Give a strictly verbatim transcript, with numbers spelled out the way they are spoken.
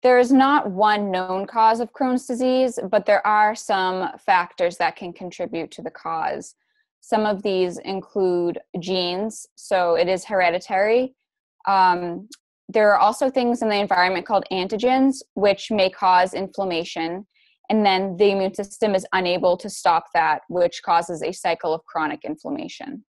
There is not one known cause of Crohn's disease, but there are some factors that can contribute to the cause. Some of these include genes, so it is hereditary. Um, there are also things in the environment called antigens, which may cause inflammation, and then the immune system is unable to stop that, which causes a cycle of chronic inflammation.